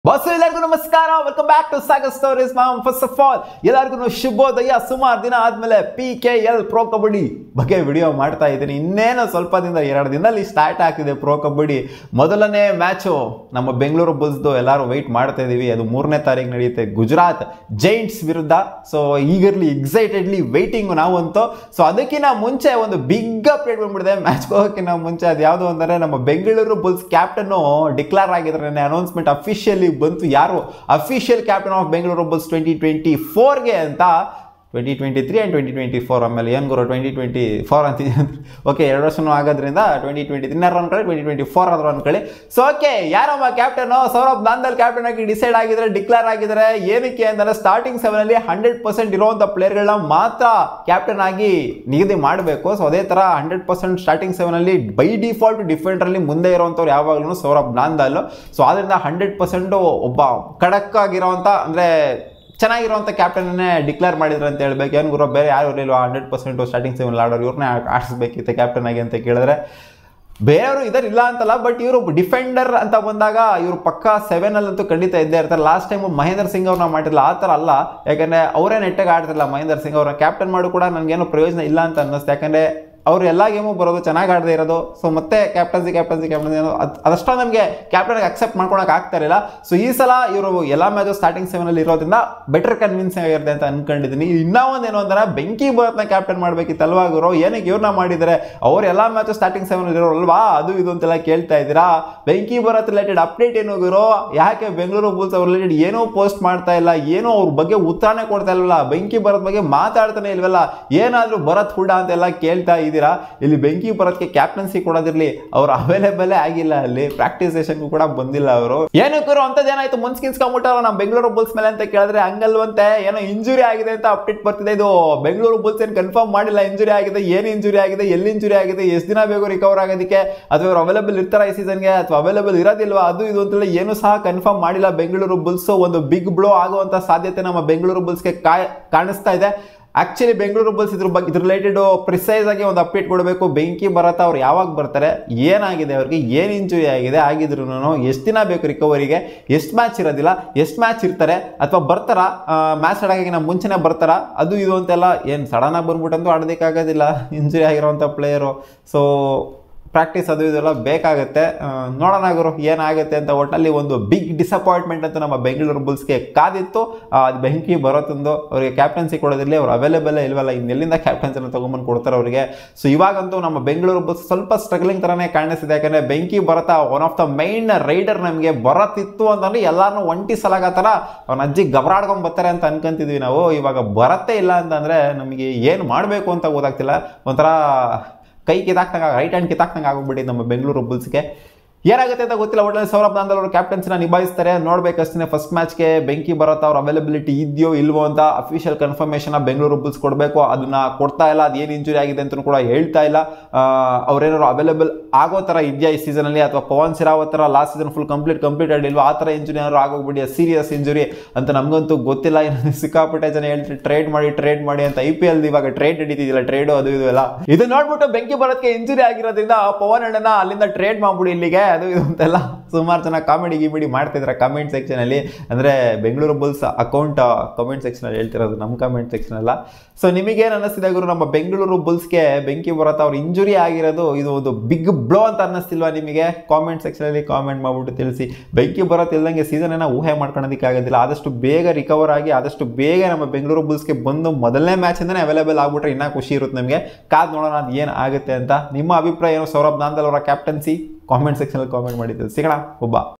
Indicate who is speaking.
Speaker 1: Bus ಎಲ್ಲರಿಗೂ ನಮಸ್ಕಾರ, welcome back to Sagar stories. First of all ಎಲ್ಲರಿಗೂ ಶುಭೋದಯ. ಸುಮಾರು ದಿನ ಆದ್ಮೇಲೆ PKL ಪ್ರೋ ಕಬಡ್ಡಿ ಬಗ್ಗೆ ವಿಡಿಯೋ ಮಾಡ್ತಾ ಇದ್ದೀನಿ. ಇನ್ನೇನು ಸ್ವಲ್ಪ ದಿನ 2 ದಿನದಲ್ಲಿ ಸ್ಟಾರ್ಟ್ ಆಗ್ತಿದೆ ಪ್ರೋ ಕಬಡ್ಡಿ. ಮೊದಲನೇ ಮ್ಯಾಚು ನಮ್ಮ ಬೆಂಗಳೂರು ಬುಲ್ಸ್ದು ಎಲ್ಲರೂ ವೆಯ್ಟ್ ಮಾಡ್ತಾ ಇದೀವಿ. ಅದು 3ನೇ ತಾರೀಕು ನಡೆಯುತ್ತೆ ಗುಜರಾತ್ ಜೈಂಟ್ಸ್ ವಿರುದ್ಧ. ಸೊ ಈಗರ್ಲಿ ಎಕ್ಸೈಟೆಡ್ಲಿ ವೆಯ್ಟಿಂಗ್ ನಾವಂತೂ. ಸೊ ಅದಕ್ಕಿಂತ ಮುಂಚೆ ಒಂದು ಬಿಗ್ ಅಪ್ಡೇಟ್ ಬಂದ್ಬಿಡಿದೆ ಮ್ಯಾಚ್ಗೆ ಹೋಗೋಕ್ಕಿಂತ ಮುಂಚೆ. ಅದು ಯಾವುದು ಅಂದರೆ ನಮ್ಮ ಬೆಂಗಳೂರು ಬುಲ್ಸ್ ಕ್ಯಾಪ್ಟನ್ನು ಡಿಕ್ಲೇರ್ ಆಗಿದ್ರೆ ಅನೌನ್ಸ್ಮೆಂಟ್ ಅಫಿಷಿಯಲಿ ಬಂತು. ಯಾರು official captain of Bengaluru bulls 2024ಗೆ ಅಂತ. 2023 ಆ್ಯಂಡ್ 2024 ಆಮೇಲೆ ಏನು ಗುರು 2024 ಅಂತಿದೆ. ಓಕೆ, 2 ವರ್ಷನೂ ಆಗೋದ್ರಿಂದ 2023 ಅನ್ಕೊಳ್ಳಿ, 2024 ಆದರೂ ಅನ್ಕೊಳ್ಳಿ. ಸೊ ಓಕೆ, ಯಾರಮ್ಮ ಕ್ಯಾಪ್ಟನ್? ಸೌರಭ್ ನಾಂದಲ್ ಕ್ಯಾಪ್ಟನ್ ಆಗಿ ಡಿಸೈಡ್ ಆಗಿದ್ರೆ, ಡಿಕ್ಲೇರ್ ಆಗಿದ್ರೆ. ಏನಕ್ಕೆ ಅಂದರೆ ಸ್ಟಾರ್ಟಿಂಗ್ 7 100% ಇರುವಂಥ ಪ್ಲೇಯರ್ಗಳನ್ನ ಮಾತ್ರ ಕ್ಯಾಪ್ಟನ್ ಆಗಿ ನಿಗದಿ ಮಾಡಬೇಕು. ಸೊ ಅದೇ ಥರ 100% ಸ್ಟಾರ್ಟಿಂಗ್ 7 ಬೈ ಡಿಫಾಲ್ಟ್ ಡಿಫೆಂಡರಲ್ಲಿ ಮುಂದೆ ಇರುವಂಥವ್ರು ಯಾವಾಗಲೂ ಸೌರಭ್ ನಾಂದಲ್. ಸೊ ಅದರಿಂದ 100% ಒಬ್ಬ ಖಡಕ್ ಆಗಿರೋವಂಥ ಅಂದರೆ ಚೆನ್ನಾಗಿರುವಂಥ ಕ್ಯಾಪ್ಟನ್ನೇ ಡಿಕ್ಲೇರ್ ಮಾಡಿದ್ರು ಅಂತ ಹೇಳ್ಬೇಕು. ಏನು ಗುರು ಬೇರೆ ಯಾರು ಇರಲಿಲ್ಲ 100% ಸ್ಟಾರ್ಟಿಂಗ್ 7 ಆಡೋರು, ಇವ್ರನ್ನೇ ಆಡಿಸ್ಬೇಕಿತ್ತು ಕ್ಯಾಪ್ಟನ್ ಆಗಿ ಅಂತ ಕೇಳಿದ್ರೆ ಬೇರೆಯವರು ಇದರ ಇಲ್ಲ ಅಂತಲ್ಲ. ಬಟ್ ಇವರು ಡಿಫೆಂಡರ್ ಅಂತ ಬಂದಾಗ ಇವರು ಪಕ್ಕ 7 ಖಂಡಿತ ಇದ್ದೇ ಇರ್ತಾರೆ. ಲಾಸ್ಟ್ ಟೈಮ್ ಮಹೇಂದ್ರ ಸಿಂಗ್ ಅವ್ರನ್ನ ಮಾಡಿರಲಿಲ್ಲ, ಆ ಥರ ಅಲ್ಲ. ಯಾಕಂದರೆ ಅವರೇ ನೆಟ್ಟಾಗಿ ಆಡ್ತಿರಲಿಲ್ಲ ಮಹೇಂದ್ರ ಸಿಂಗ್ ಅವ್ರನ್ನ ಕ್ಯಾಪ್ಟನ್ ಮಾಡು ಕೂಡ ನನಗೇನು ಪ್ರಯೋಜನ ಇಲ್ಲ ಅಂತ ಅನ್ನಿಸ್ತು. ಯಾಕಂದರೆ ಅವ್ರು ಎಲ್ಲ ಗೇಮು ಬರೋದು ಚೆನ್ನಾಗಿ ಆಡದೇ ಇರೋದು. ಸೊ ಮತ್ತೆ ಕ್ಯಾಪ್ಟನ್ಸಿ ಅದಷ್ಟೊಂದು ನಮಗೆ ಕ್ಯಾಪ್ಟನ್ಗೆ ಅಕ್ಸೆಪ್ಟ್ ಮಾಡ್ಕೊಳಕ್ಕೆ ಆಗ್ತಾ ಇರಲಿಲ್ಲ. ಸೊ ಈ ಸಲ ಇವರು ಎಲ್ಲ ಮ್ಯಾಚು ಸ್ಟಾರ್ಟಿಂಗ್ 7 ಇರೋದ್ರಿಂದ ಬೆಟರ್ ಕನ್ವಿನ್ಸಿಂಗ್ ಆಗಿರುತ್ತೆ ಅಂತ ಅನ್ಕೊಂಡಿದ್ದೀನಿ. ಇನ್ನೂ ಒಂದೇನು ಅಂದರೆ ಬೆಂಕಿ ಭರತ್ನ ಕ್ಯಾಪ್ಟನ್ ಮಾಡಬೇಕಿತ್ತಲ್ವಾ ಗುರು? ಏನಕ್ಕೆ ಇವ್ರನ್ನ ಮಾಡಿದರೆ? ಅವ್ರು ಎಲ್ಲ ಮ್ಯಾಚು ಸ್ಟಾರ್ಟಿಂಗ್ 7 ಇರೋಲ್ವಾ? ಅದು ಇದು ಅಂತೆಲ್ಲ ಕೇಳ್ತಾ ಇದ್ದೀರಾ. ಬೆಂಕಿ ಭರತ್ ರಿಲೇಟೆಡ್ ಅಪ್ಡೇಟ್ ಏನು ಗುರು? ಯಾಕೆ ಬೆಂಗಳೂರು ಬುಲ್ಸ್ ಅವ್ರ ರಿಲೇಟೆಡ್ ಏನೂ ಪೋಸ್ಟ್ ಮಾಡ್ತಾ ಇಲ್ಲ, ಏನೋ ಅವ್ರ ಬಗ್ಗೆ ಉತ್ತರನೇ ಕೊಡ್ತಾ ಇಲ್ವಲ್ಲ, ಬೆಂಕಿ ಭರತ್ ಬಗ್ಗೆ ಮಾತಾಡ್ತಾನೆ ಇಲ್ವಲ್ಲ, ಏನಾದರೂ ಭರತ್ ಹುಡ ಅಂತೆಲ್ಲ ಕೇಳ್ತಾ ಇಲ್ಲಿ ಬೆಂಕಿ ಭರತ್ಗೆ ಕ್ಯಾಪ್ಟನ್ಸಿ ಕೊಡೋದಿರ್ಲಿ, ಅವ್ರು ಅವೈಲೇಬಲ್ ಆಗಿಲ್ಲ, ಅಲ್ಲಿ ಪ್ರಾಕ್ಟೀಸ್ ಸೆಷನ್ಗೂ ಕೂಡ ಬಂದಿಲ್ಲ ಅವರು. ಏನಕ್ಕೂ ಅಂತದೇನಾಯ್ತು ಮುನ್ಸ್ಕಿನ್ಸ್ಕೊಂಡ್ಬಿಟ್ಟಾರ ನಮ್ಮ ಬೆಂಗಳೂರು ಬುಲ್ಸ್ ಮೇಲೆ ಅಂತ ಕೇಳಿದ್ರೆ ಹಂಗಲ್ವಂತೆ. ಏನೋ ಇಂಜುರಿ ಆಗಿದೆ ಅಂತ ಅಪ್ಡೇಟ್ ಬರ್ತಿದೆ. ಇದು ಬೆಂಗಳೂರು ಬುಲ್ಸ್ ಏನು ಕನ್ಫರ್ಮ್ ಮಾಡಿಲ್ಲ ಇಂಜುರಿ ಆಗಿದೆ, ಏನು ಇಂಜುರಿ ಆಗಿದೆ, ಎಲ್ಲಿ ಇಂಜುರಿ ಆಗಿದೆ, ಎಷ್ಟು ದಿನ ಬೇಕು ರಿಕವರ್ ಆಗೋದಕ್ಕೆ, ಅಥವಾ ಅವ್ರು ಅವೈಲೇಬಲ್ ಇರ್ತಾರ ಈ ಸೀಸನ್ಗೆ ಅಥವಾ ಅವೈಲೇಬಲ್ ಇರೋದಿಲ್ವಾ, ಅದು ಇದು ಅಂತೇಳಿ ಏನು ಸಹ ಕನ್ಫರ್ಮ್ ಮಾಡಿಲ್ಲ ಬೆಂಗಳೂರು ಬುಲ್ಸ್. ಒಂದು ಬಿಗ್ ಬ್ಲೋ ಆಗುವಂತ ಸಾಧ್ಯತೆ ನಮ್ಮ ಬೆಂಗಳೂರು ಬುಲ್ಸ್ಗೆ ಕಾಣಿಸ್ತಾ ಇದೆ. ಆಕ್ಚುಲಿ ಬೆಂಗಳೂರು ಬುಲ್ಸ್ ಇದ್ರ ರಿಲೇಟೆಡ್ ಪ್ರಿಸೈಸ್ ಆಗಿ ಒಂದು ಅಪ್ಡೇಟ್ ಕೊಡಬೇಕು. ಬೆಂಕಿ ಭರತ್ ಅವ್ರು ಯಾವಾಗ ಬರ್ತಾರೆ, ಏನಾಗಿದೆ ಅವ್ರಿಗೆ, ಏನು ಇಂಜುರಿ ಆಗಿದೆ, ಆಗಿದ್ರು ಎಷ್ಟು ದಿನ ಬೇಕು ರಿಕವರಿಗೆ, ಎಷ್ಟು ಮ್ಯಾಚ್ ಇರೋದಿಲ್ಲ, ಎಷ್ಟು ಮ್ಯಾಚ್ ಇರ್ತಾರೆ, ಅಥವಾ ಬರ್ತಾರ ಮ್ಯಾಚ್ ಆಡೋಕೆ ನಾವು ಮುಂಚೆನೇ ಬರ್ತಾರ, ಅದು ಇದು ಅಂತೆಲ್ಲ ಏನು ಸಡನ್ ಆಗಿ ಬಂದ್ಬಿಟ್ಟಂತೂ ಆಡೋದಕ್ಕಾಗೋದಿಲ್ಲ ಇಂಜುರಿ ಆಗಿರೋಂಥ ಪ್ಲೇಯರು. ಸೊ ಪ್ರಾಕ್ಟೀಸ್ ಅದು ಇದೆಲ್ಲ ಬೇಕಾಗುತ್ತೆ. ನೋಡೋಣ ಗುರು ಏನಾಗುತ್ತೆ ಅಂತ. ಒಟ್ಟಲ್ಲಿ ಒಂದು ಬಿಗ್ ಡಿಸಪಾಯಿಂಟ್ಮೆಂಟ್ ಅಂತ ನಮ್ಮ ಬೆಂಗಳೂರು ಬುಲ್ಸ್ಗೆ ಕಾದಿತ್ತು. ಅದು ಬೆಂಕಿ ಬರೋತಂದು ಅವರಿಗೆ ಕ್ಯಾಪ್ಟನ್ಸಿ ಕೊಡೋದಿರಲಿ, ಅವ್ರು ಅವೈಲೇಬಲ್ ಇಲ್ವಲ್ಲ, ಇನ್ನೆಲ್ಲಿಂದ ಕ್ಯಾಪ್ಟನ್ಸಿನ ತೊಗೊಂಬಂದು ಕೊಡ್ತಾರೆ ಅವರಿಗೆ. ಸೊ ಇವಾಗಂತೂ ನಮ್ಮ ಬೆಂಗಳೂರು ಬುಲ್ಸ್ ಸ್ವಲ್ಪ ಸ್ಟ್ರಗ್ಲಿಂಗ್ ಥರನೇ ಕಾಣಿಸ್ತಿದೆ. ಯಾಕಂದರೆ ಬೆಂಕಿ Bharat one of the main raider ನಮಗೆ ಬರತ್ತಿತ್ತು ಅಂತಂದ್ರೆ ಎಲ್ಲಾರನ್ನೂ ಒಂಟಿ ಸಲಾಗ ಥರ ಅವ್ನ ಅಜ್ಜಿ ಗಬರಾಡ್ಕೊಂಡು ಬರ್ತಾರೆ ಅಂತ ಅನ್ಕೊಂತಿದ್ವಿ ನಾವು. ಇವಾಗ ಬರತ್ತೇ ಇಲ್ಲ ಅಂತಂದರೆ ನಮಗೆ ಏನು ಮಾಡಬೇಕು ಅಂತ ಗೊತ್ತಾಗ್ತಿಲ್ಲ. ಒಂಥರ ಕೈ ಕಿತ್ತಾಕ್ತಂಗೆ, ರೈಟ್ ಹ್ಯಾಂಡ್ ಕಿತ್ತಾಕ್ತಂಗೆ ಆಗೋಗ್ಬಿಟ್ಟಿದೆ ನಮ್ಮ ಬೆಂಗಳೂರು ಬುಲ್ಸ್ಗೆ. ಏನಾಗುತ್ತೆ ಅಂತ ಗೊತ್ತಿಲ್ಲ. ಒಟ್ಟಲ್ಲಿ ಸೌರಭ್ ನಾಂದಲ್ ಅವರು ಕ್ಯಾಪ್ಟನ್ಸಿನ ನಿಭಾಯಿಸ್ತಾರೆ, ನೋಡ್ಬೇಕಷ್ಟೇ. ಫಸ್ಟ್ ಮ್ಯಾಚ್ಗೆ ಬೆಂಕಿ ಭರತ್ ಅವ್ರ ಅವೈಲಬಿಲಿಟಿ ಇದೆಯೋ ಇಲ್ವೋ ಅಂತ ಅಫಿಷಿಯಲ್ ಕನ್ಫರ್ಮೇಷನ್ ಬೆಂಗಳೂರು ಬುಲ್ಸ್ ಕೊಡಬೇಕು. ಅದನ್ನ ಕೊಡ್ತಾ ಇಲ್ಲ. ಅದೇನು ಇಂಜುರಿ ಆಗಿದೆ ಅಂತ ಕೂಡ ಹೇಳ್ತಾ ಇಲ್ಲ. ಅವ್ರೇನಾದ್ರು ಅವೈಲೇಬಲ್ ಆಗೋ ಥರ ಇದೆಯಾ ಈ ಸೀಸನಲ್ಲಿ, ಅಥವಾ ಪವನ್ ಸಿರಾವತ್ ಥರ ಲಾಸ್ಟ್ ಸೀಸನ್ ಫುಲ್ ಕಂಪ್ಲೀಟ್ ಆಗಿಲ್ವಾ, ಆ ಥರ ಇಂಜುರಿ ಏನಾದ್ರು ಆಗೋಗ್ಬಿಡಿ, ಸೀರಿಯಸ್ ಇಂಜುರಿ ಅಂತ ನಮಗಂತೂ ಗೊತ್ತಿಲ್ಲ. ಇನ್ನು ಸಿಕ್ಕಾಪಟ್ಟೆ ಜನ ಹೇಳ್ತಾರೆ ಟ್ರೇಡ್ ಮಾಡಿ ಅಂತ. IPL ಇವಾಗ ಟ್ರೇಡ್ ನಡೀತಿದಿಲ್ಲ, ಟ್ರೇಡು ಅದು ಇದು ಎಲ್ಲ. ಇದು ನೋಡ್ಬಿಟ್ಟು ಬೆಂಕಿ ಭರತ್ಗೆ ಇಂಜುರಿ ಆಗಿರೋದ್ರಿಂದ ಪವನ್ ಅಣ್ಣನ ಅಲ್ಲಿಂದ ಟ್ರೇಡ್ ಮಾಡ್ಬಿಡಿ ಇಲ್ಲಿಗೆ, ಅದು ಇದು ಅಂತೆಲ್ಲ ಸುಮಾರು ಜನ ಕಾಮಿಡಿ ಮಾಡ್ತಿದ್ದಾರೆ ಕಮೆಂಟ್ ಸೆಕ್ಷನಲ್ಲಿ. ಅಂದರೆ ಬೆಂಗಳೂರು ಬುಲ್ಸ್ ಅಕೌಂಟ್ ಕಮೆಂಟ್ ಸೆಕ್ಷನಲ್ಲಿ ಹೇಳ್ತಿರೋದು, ನಮ್ಮ ಕಮೆಂಟ್ ಸೆಕ್ಷನ್ ಅಲ್ಲ. ಸೊ ನಿಮಗೇನು ಅನ್ನಿಸ್ತಿದೆ ಗುರು, ನಮ್ಮ ಬೆಂಗಳೂರು ಬುಲ್ಸ್ಗೆ ಬೆಂಕಿ ಭರತ್ ಅವ್ರು ಇಂಜುರಿ ಆಗಿರೋದು ಇದು ಒಂದು ಬಿಗ್ ಬ್ಲೋ ಅಂತ ಅನ್ನಿಸ್ತಿಲ್ವಾ ನಿಮಗೆ? ಕಾಮೆಂಟ್ ಸೆಕ್ಷನಲ್ಲಿ ಕಾಮೆಂಟ್ ಮಾಡ್ಬಿಟ್ಟು ತಿಳಿಸಿ. ಬೆಂಕಿ ಭರತ್ ಇಲ್ದಂಗೆ ಸೀಸನ್ ಏನೋ ಊಹೆ ಮಾಡ್ಕೊಳ್ಳೋದಕ್ಕೆ ಆಗೋದಿಲ್ಲ. ಆದಷ್ಟು ಬೇಗ ರಿಕವರ್ ಆಗಿ ಆದಷ್ಟು ಬೇಗ ನಮ್ಮ ಬೆಂಗಳೂರು ಬುಲ್ಸ್ಗೆ ಬಂದು ಮೊದಲನೇ ಮ್ಯಾಚಿಂದನೇ ಅವೈಲೇಬಲ್ ಆಗ್ಬಿಟ್ರೆ ಇನ್ನೂ ಖುಷಿ ಇರುತ್ತೆ ನಮಗೆ. ಕಾದು ನೋಡೋಣ ಅದು ಏನು ಆಗುತ್ತೆ ಅಂತ. ನಿಮ್ಮ ಅಭಿಪ್ರಾಯ ಏನು? ಸೌರಭ್ ನಾಂದಲ್ ಅವರ ಕ್ಯಾಪ್ಟನ್ಸಿ ಕಾಮೆಂಟ್ ಸೆಕ್ಷನಲ್ಲಿ ಕಾಮೆಂಟ್ ಮಾಡಿದ್ದು. ಸಿಗೋಣ ಒಬ್ಬ